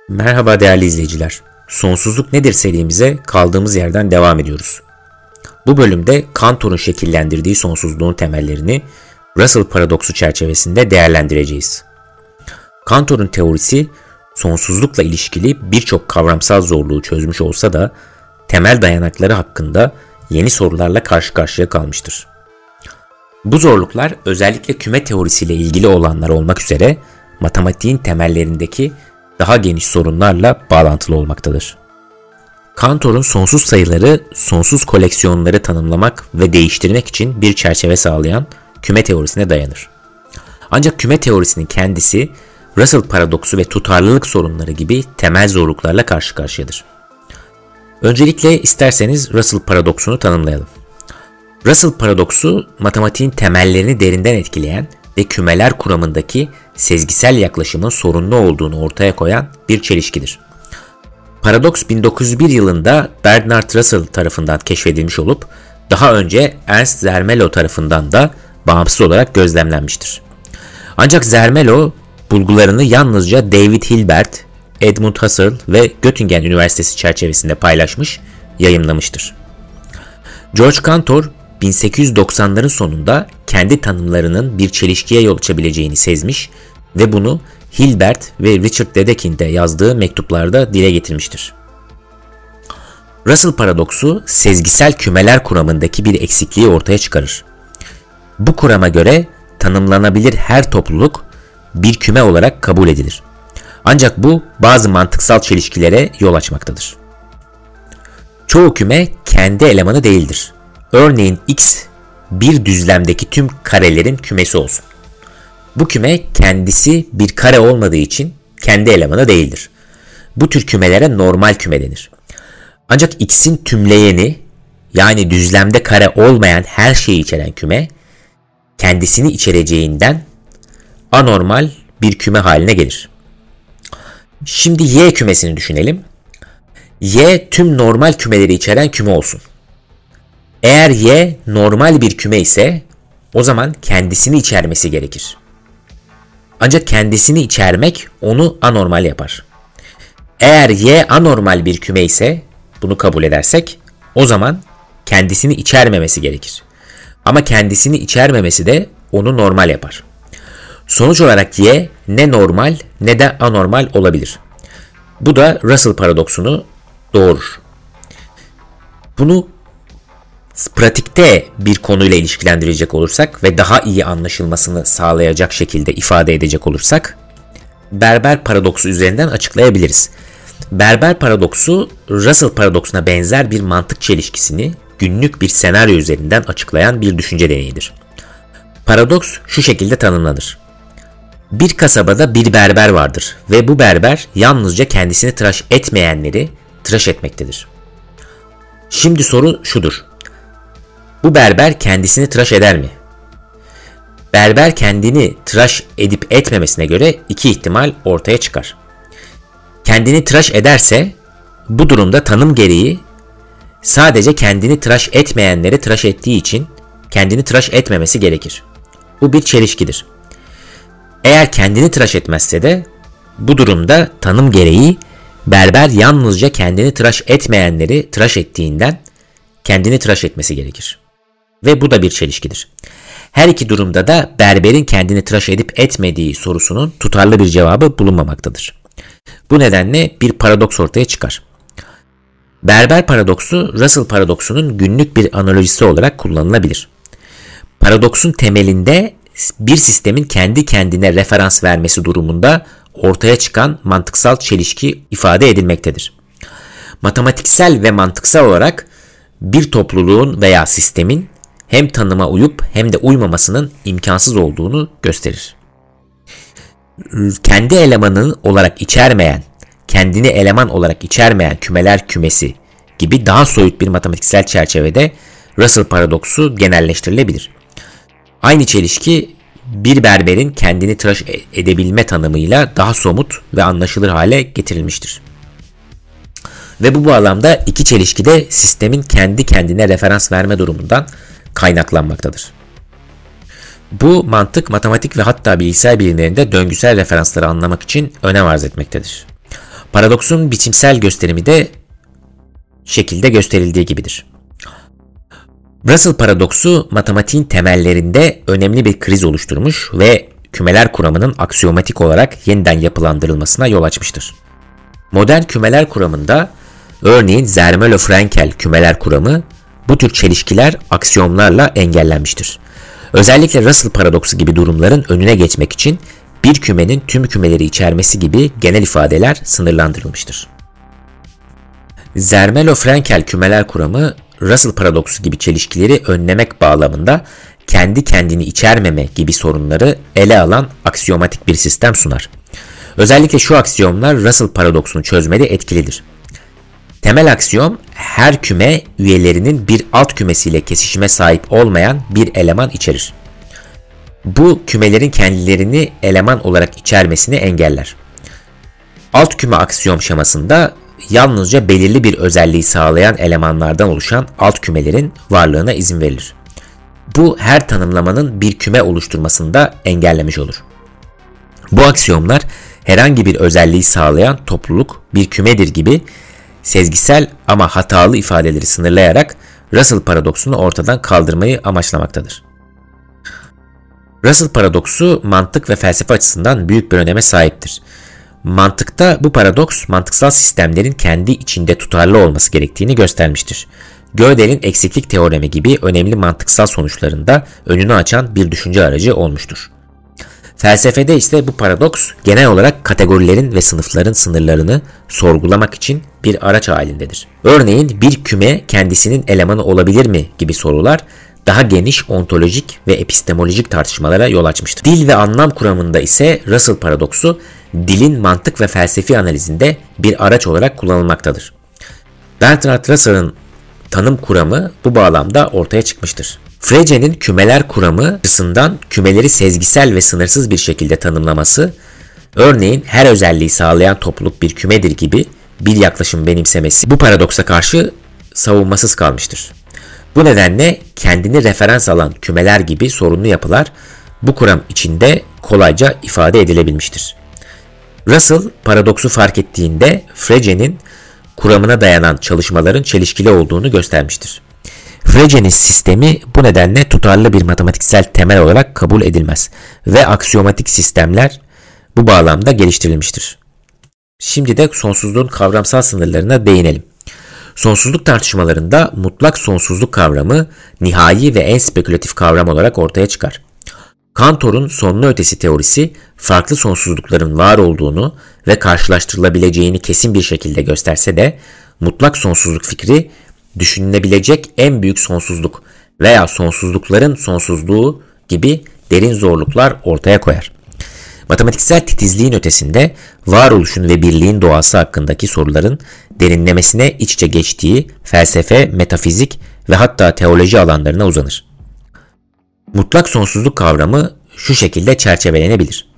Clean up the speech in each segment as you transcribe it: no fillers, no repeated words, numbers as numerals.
Merhaba değerli izleyiciler. Sonsuzluk nedir serimize kaldığımız yerden devam ediyoruz. Bu bölümde Cantor'un şekillendirdiği sonsuzluğun temellerini Russell paradoksu çerçevesinde değerlendireceğiz. Cantor'un teorisi sonsuzlukla ilişkili birçok kavramsal zorluğu çözmüş olsa da temel dayanakları hakkında yeni sorularla karşı karşıya kalmıştır. Bu zorluklar özellikle küme teorisiyle ilgili olanlar olmak üzere matematiğin temellerindeki daha geniş sorunlarla bağlantılı olmaktadır. Cantor'un sonsuz sayıları, sonsuz koleksiyonları tanımlamak ve değiştirmek için bir çerçeve sağlayan küme teorisine dayanır. Ancak küme teorisinin kendisi Russell paradoksu ve tutarlılık sorunları gibi temel zorluklarla karşı karşıyadır. Öncelikle isterseniz Russell paradoksunu tanımlayalım. Russell paradoksu matematiğin temellerini derinden etkileyen ve kümeler kuramındaki sezgisel yaklaşımın sorunlu olduğunu ortaya koyan bir çelişkidir. Paradoks 1901 yılında Bernard Russell tarafından keşfedilmiş olup daha önce Ernst Zermelo tarafından da bağımsız olarak gözlemlenmiştir. Ancak Zermelo bulgularını yalnızca David Hilbert, Edmund Husserl ve Göttingen Üniversitesi çerçevesinde paylaşmış, yayımlamıştır. George Cantor 1890'ların sonunda kendi tanımlarının bir çelişkiye yol açabileceğini sezmiş ve bunu Hilbert ve Richard Dedekind'e yazdığı mektuplarda dile getirmiştir. Russell paradoksu sezgisel kümeler kuramındaki bir eksikliği ortaya çıkarır. Bu kurama göre tanımlanabilir her topluluk bir küme olarak kabul edilir. Ancak bu bazı mantıksal çelişkilere yol açmaktadır. Çoğu küme kendi elemanı değildir. Örneğin X bir düzlemdeki tüm karelerin kümesi olsun. Bu küme kendisi bir kare olmadığı için kendi elemanı değildir. Bu tür kümelere normal küme denir. Ancak X'in tümleyeni, yani düzlemde kare olmayan her şeyi içeren küme kendisini içereceğinden anormal bir küme haline gelir. Şimdi Y kümesini düşünelim. Y tüm normal kümeleri içeren küme olsun. Eğer Y normal bir küme ise o zaman kendisini içermesi gerekir. Ancak kendisini içermek onu anormal yapar. Eğer Y anormal bir küme ise bunu kabul edersek o zaman kendisini içermemesi gerekir. Ama kendisini içermemesi de onu normal yapar. Sonuç olarak Y ne normal ne de anormal olabilir. Bu da Russell paradoksunu doğurur. Bunu pratikte bir konuyla ilişkilendirecek olursak ve daha iyi anlaşılmasını sağlayacak şekilde ifade edecek olursak Berber paradoksu üzerinden açıklayabiliriz. Berber paradoksu Russell paradoksuna benzer bir mantık çelişkisini günlük bir senaryo üzerinden açıklayan bir düşünce deneyidir. Paradoks şu şekilde tanımlanır. Bir kasabada bir berber vardır ve bu berber yalnızca kendisini tıraş etmeyenleri tıraş etmektedir. Şimdi soru şudur. Bu berber kendisini tıraş eder mi? Berber kendini tıraş edip etmemesine göre iki ihtimal ortaya çıkar. Kendini tıraş ederse bu durumda tanım gereği sadece kendini tıraş etmeyenleri tıraş ettiği için kendini tıraş etmemesi gerekir. Bu bir çelişkidir. Eğer kendini tıraş etmezse de bu durumda tanım gereği berber yalnızca kendini tıraş etmeyenleri tıraş ettiğinden kendini tıraş etmesi gerekir. Ve bu da bir çelişkidir. Her iki durumda da berberin kendini tıraş edip etmediği sorusunun tutarlı bir cevabı bulunmamaktadır. Bu nedenle bir paradoks ortaya çıkar. Berber paradoksu Russell paradoksunun günlük bir analojisi olarak kullanılabilir. Paradoksun temelinde bir sistemin kendi kendine referans vermesi durumunda ortaya çıkan mantıksal çelişki ifade edilmektedir. Matematiksel ve mantıksal olarak bir topluluğun veya sistemin hem tanıma uyup hem de uymamasının imkansız olduğunu gösterir. Kendi elemanını olarak içermeyen, kendini eleman olarak içermeyen kümeler kümesi gibi daha soyut bir matematiksel çerçevede Russell paradoksu genelleştirilebilir. Aynı çelişki bir berberin kendini tıraş edebilme tanımıyla daha somut ve anlaşılır hale getirilmiştir. Ve bu bağlamda iki çelişki de sistemin kendi kendine referans verme durumundan kaynaklanmaktadır. Bu mantık matematik ve hatta bilgisayar bilimlerinde döngüsel referansları anlamak için önem arz etmektedir. Paradoksun biçimsel gösterimi de şekilde gösterildiği gibidir. Russell paradoksu matematiğin temellerinde önemli bir kriz oluşturmuş ve kümeler kuramının aksiyomatik olarak yeniden yapılandırılmasına yol açmıştır. Modern kümeler kuramında, örneğin Zermelo-Frankel kümeler kuramı, bu tür çelişkiler aksiyomlarla engellenmiştir. Özellikle Russell paradoksu gibi durumların önüne geçmek için bir kümenin tüm kümeleri içermesi gibi genel ifadeler sınırlandırılmıştır. Zermelo-Frankel kümeler kuramı, Russell paradoksu gibi çelişkileri önlemek bağlamında kendi kendini içermeme gibi sorunları ele alan aksiyomatik bir sistem sunar. Özellikle şu aksiyomlar Russell paradoksunu çözmede etkilidir. Temel aksiyom, her küme üyelerinin bir alt kümesiyle kesişime sahip olmayan bir eleman içerir. Bu kümelerin kendilerini eleman olarak içermesini engeller. Alt küme aksiyom şemasında yalnızca belirli bir özelliği sağlayan elemanlardan oluşan alt kümelerin varlığına izin verilir. Bu her tanımlamanın bir küme oluşturmasını da engellemiş olur. Bu aksiyomlar herhangi bir özelliği sağlayan topluluk bir kümedir gibi sezgisel ama hatalı ifadeleri sınırlayarak Russell paradoksunu ortadan kaldırmayı amaçlamaktadır. Russell paradoksu mantık ve felsefe açısından büyük bir öneme sahiptir. Mantıkta bu paradoks mantıksal sistemlerin kendi içinde tutarlı olması gerektiğini göstermiştir. Gödel'in eksiklik teoremi gibi önemli mantıksal sonuçlarında önünü açan bir düşünce aracı olmuştur. Felsefede ise bu paradoks genel olarak kategorilerin ve sınıfların sınırlarını sorgulamak için bir araç halindedir. Örneğin bir küme kendisinin elemanı olabilir mi gibi sorular daha geniş ontolojik ve epistemolojik tartışmalara yol açmıştır. Dil ve anlam kuramında ise Russell paradoksu dilin mantık ve felsefi analizinde bir araç olarak kullanılmaktadır. Bertrand Russell'ın tanım kuramı bu bağlamda ortaya çıkmıştır. Frege'nin kümeler kuramı açısından kümeleri sezgisel ve sınırsız bir şekilde tanımlaması, örneğin her özelliği sağlayan topluluk bir kümedir gibi bir yaklaşım benimsemesi bu paradoksa karşı savunmasız kalmıştır. Bu nedenle kendini referans alan kümeler gibi sorunlu yapılar bu kuram içinde kolayca ifade edilebilmiştir. Russell paradoksu fark ettiğinde Frege'nin kuramına dayanan çalışmaların çelişkili olduğunu göstermiştir. Frege'nin sistemi bu nedenle tutarlı bir matematiksel temel olarak kabul edilmez ve aksiyomatik sistemler bu bağlamda geliştirilmiştir. Şimdi de sonsuzluğun kavramsal sınırlarına değinelim. Sonsuzluk tartışmalarında mutlak sonsuzluk kavramı nihai ve en spekülatif kavram olarak ortaya çıkar. Cantor'un sonlu ötesi teorisi farklı sonsuzlukların var olduğunu ve karşılaştırılabileceğini kesin bir şekilde gösterse de mutlak sonsuzluk fikri düşünülebilecek en büyük sonsuzluk veya sonsuzlukların sonsuzluğu gibi derin zorluklar ortaya koyar. Matematiksel titizliğin ötesinde varoluşun ve birliğin doğası hakkındaki soruların derinlemesine iç içe geçtiği felsefe, metafizik ve hatta teoloji alanlarına uzanır. Mutlak sonsuzluk kavramı şu şekilde çerçevelenebilir.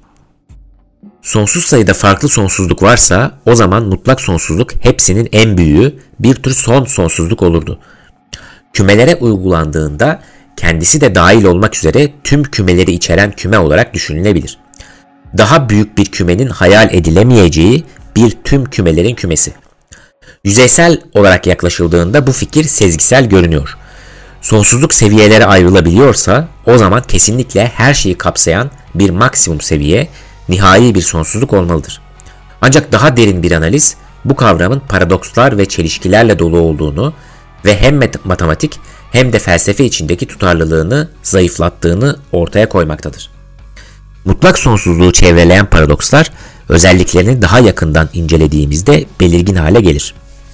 Sonsuz sayıda farklı sonsuzluk varsa o zaman mutlak sonsuzluk hepsinin en büyüğü bir tür son sonsuzluk olurdu. Kümelere uygulandığında kendisi de dahil olmak üzere tüm kümeleri içeren küme olarak düşünülebilir. Daha büyük bir kümenin hayal edilemeyeceği bir tüm kümelerin kümesi. Yüzeysel olarak yaklaşıldığında bu fikir sezgisel görünüyor. Sonsuzluk seviyelere ayrılabiliyorsa o zaman kesinlikle her şeyi kapsayan bir maksimum seviye, nihai bir sonsuzluk olmalıdır. Ancak daha derin bir analiz bu kavramın paradokslar ve çelişkilerle dolu olduğunu ve hem matematik hem de felsefe içindeki tutarlılığını zayıflattığını ortaya koymaktadır. Mutlak sonsuzluğu çevreleyen paradokslar özelliklerini daha yakından incelediğimizde belirgin hale gelir.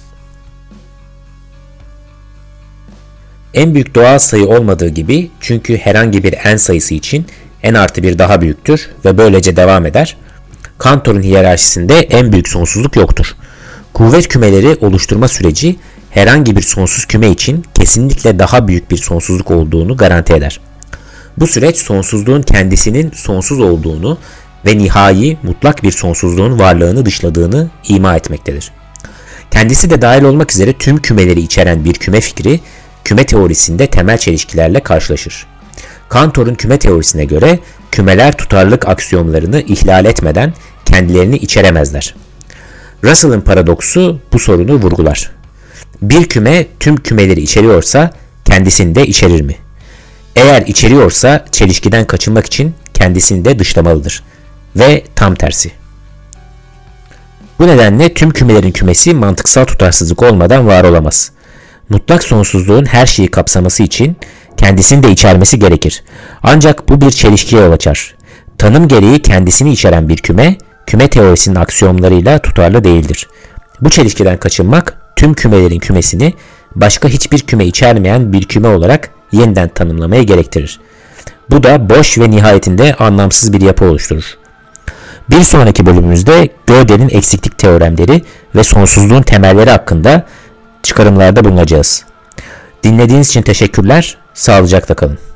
En büyük doğal sayı olmadığı gibi, çünkü herhangi bir n sayısı için n artı 1 daha büyüktür ve böylece devam eder. Cantor'un hiyerarşisinde en büyük sonsuzluk yoktur. Kuvvet kümeleri oluşturma süreci herhangi bir sonsuz küme için kesinlikle daha büyük bir sonsuzluk olduğunu garanti eder. Bu süreç sonsuzluğun kendisinin sonsuz olduğunu ve nihai mutlak bir sonsuzluğun varlığını dışladığını ima etmektedir. Kendisi de dahil olmak üzere tüm kümeleri içeren bir küme fikri, küme teorisinde temel çelişkilerle karşılaşır. Cantor'un küme teorisine göre kümeler tutarlılık aksiyomlarını ihlal etmeden kendilerini içeremezler. Russell'ın paradoksu bu sorunu vurgular. Bir küme tüm kümeleri içeriyorsa kendisini de içerir mi? Eğer içeriyorsa çelişkiden kaçınmak için kendisini de dışlamalıdır. Ve tam tersi. Bu nedenle tüm kümelerin kümesi mantıksal tutarsızlık olmadan var olamaz. Mutlak sonsuzluğun her şeyi kapsaması için kendisini de içermesi gerekir. Ancak bu bir çelişkiye yol açar. Tanım gereği kendisini içeren bir küme, küme teorisinin aksiyomlarıyla tutarlı değildir. Bu çelişkiden kaçınmak, tüm kümelerin kümesini başka hiçbir küme içermeyen bir küme olarak yeniden tanımlamayı gerektirir. Bu da boş ve nihayetinde anlamsız bir yapı oluşturur. Bir sonraki bölümümüzde Gödel'in eksiklik teoremleri ve sonsuzluğun temelleri hakkında çıkarımlarda bulunacağız. Dinlediğiniz için teşekkürler, sağlıcakla kalın.